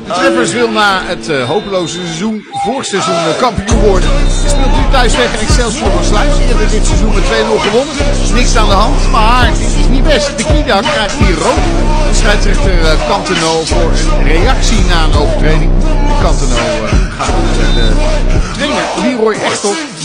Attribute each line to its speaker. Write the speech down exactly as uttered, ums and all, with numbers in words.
Speaker 1: De Treffers wil na het uh, hopeloze seizoen, vorig seizoen uh, kampioen worden. Hij speelt nu thuis tegen Excelsior van Sluis. Die hebben dit seizoen met twee nul gewonnen. Niks aan de hand, maar het is niet best. De Kida krijgt hier rood. De scheidsrechter uh, Canteno voor een reactie na een overtreding. De Canteno uh, gaat uh, de trainer Leroy Echtelt